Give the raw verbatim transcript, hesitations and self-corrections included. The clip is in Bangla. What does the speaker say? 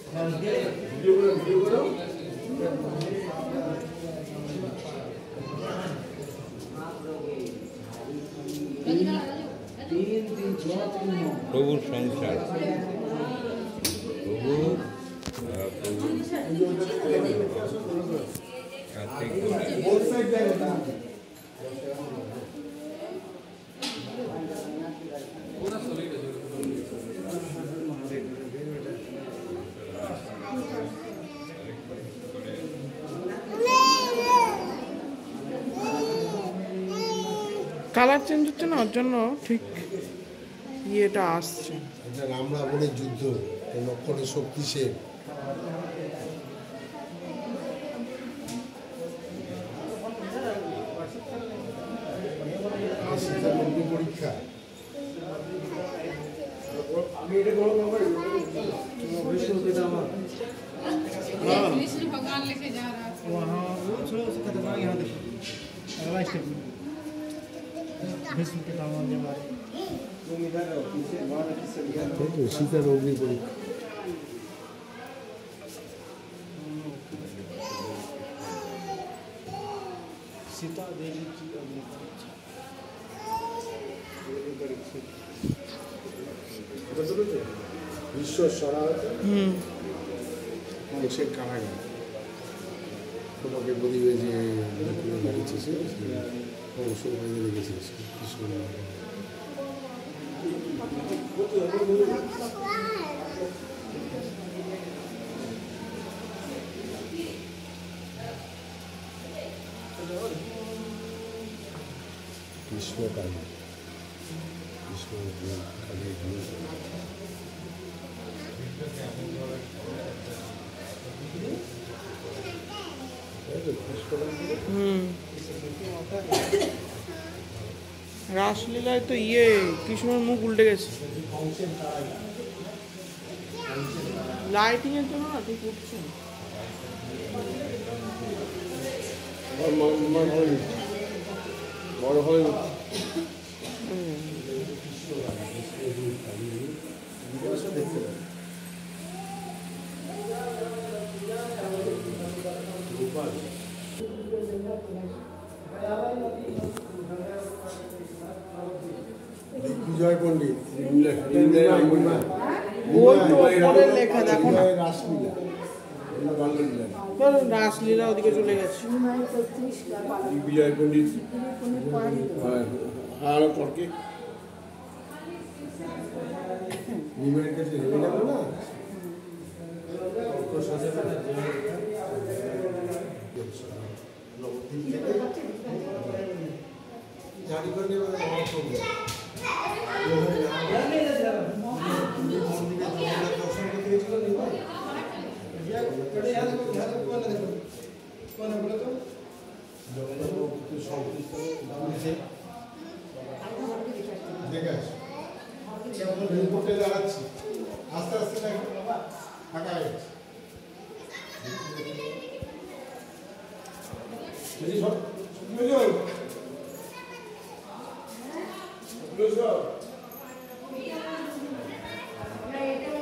প্রভুর সংসার প্রভু কালার চেঞ্জ হচ্ছে না, ওর জন্য ঠিক ইয়েটা আসছে। এটা রাম রাবণের যুদ্ধ, লক্ষণের শক্তি সে। সীতার অগ্নি পরীক্ষা। আমি এটা कृष्ण भगवान लेके जा रहा है वहाँ छोड़ो उसका दिमाग यहाँ देखो अगला स्टेप में भीष्म पितामह जी हमारे সীতার অগ্নি পরীক্ষা। सीता देवी की अग्नि परीक्षा বিশ্ব সরাহতে মানুষের কারাগার তোমাকে বলিবে যে দাঁড়িয়েছিস অবসর বাইরে রেখেছিস কৃষ্ণ গ্রীষ্মকালে গ্রীষ্মকালে হুম রাসলীলায় তো ইয়ে কৃষ্ণর মুখ উল্টে গেছে লাইটিং এর জন্য না ঠিক উঠছে বড় হয়ে বিজয় পণ্ডিত লেখা দেখো না রাসলীলা রাসলীলা ওদিকে চলে গেছে বিজয় পণ্ডিত আরো তর্কে নিমের কাছে হেরে গেল না জানি করে দাঁড়াচ্ছি আস্তে আস্তে ফাঁকা হয়ে গেছে সব